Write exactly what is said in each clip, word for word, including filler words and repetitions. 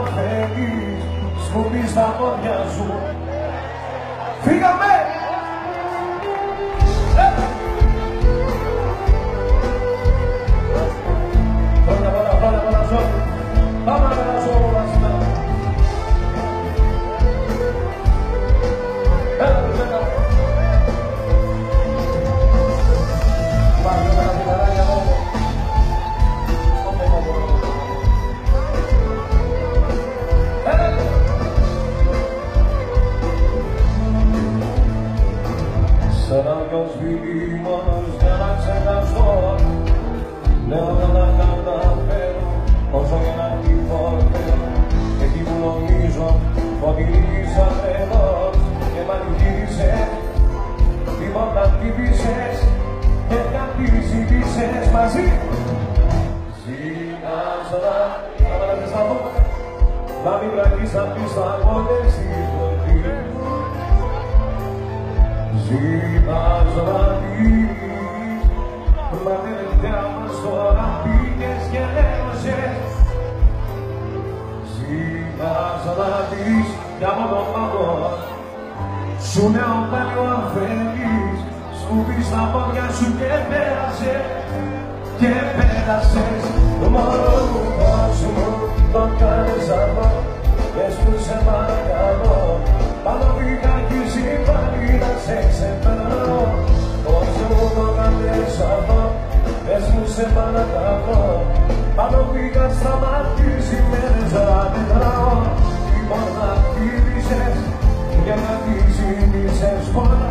αφήνεις σκουπί στα πόδια σου. Φύγαμε! Πρώτα πρώτα πρώτα πρώτα ζω. Πάμε να περάσω όλα σήμερα. Έλα παιδιά. Πάμε να την αράγια μόνο. Σαν άλλος φίλοι μόνος για να ξεχαστώ. Λέω να τα καταφέρω όσο και να κυβορτεύω. Εκεί που νομίζω ότι είσαι τρελός και μ' αγγίζεις, τίποτα χτύπησες και κάτι ζήτησες μαζί. Ζήτασα να με αντισταθώ, να μην βραγείς να πεις τα πόδια στη φωτή. Ζήτασα να πεις, μα τελευταία μας τώρα πήγες και έλωσες. Ζήτασα να πεις κι από τον παγό σου λέω πάλι ο αφέλης. Σκουπί στα πόδια σου και πέρασε και πέρασες. Το μόνο του κόσμου το κάνεις αυτό. Πες του σε παρακαλώ, πάνω πήγα κι εσύ πάλι να σε ξεπερνώ. Όσο μου το κάνεις αυτό, πες μου σε παρακαλώ, πάνω πήγα σταματήσεις μέρες να μετράω. Τίποτα χτύπησες και να τη ζήτησες πολλά.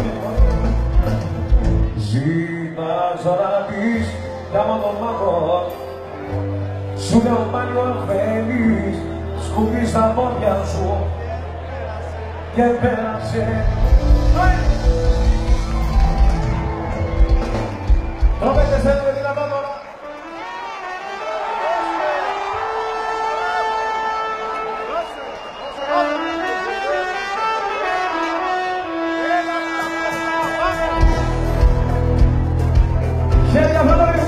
Ζήτασα να πεις κι άμα τον μαγώ σου λέω πάλι ο αφέλης. Σκουπί στα πόδια σου και πέρασε. Τρόπετες θέλετε δυνατό τώρα. Χέρια αυτό το ρυθμό.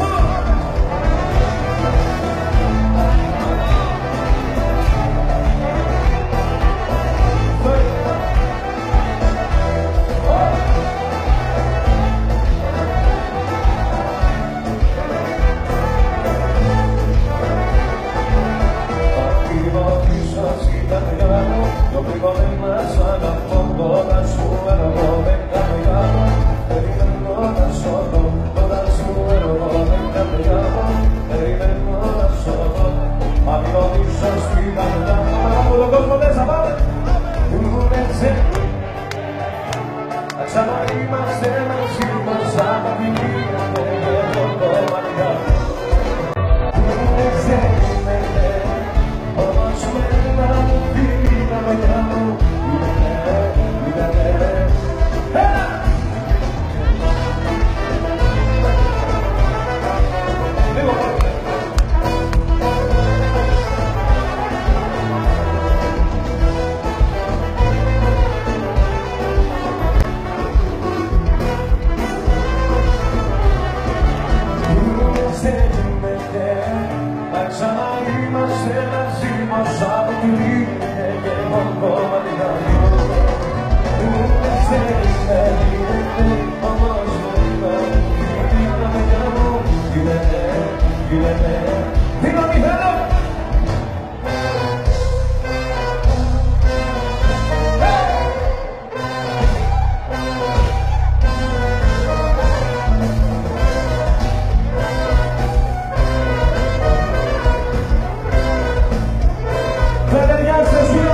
Gracias.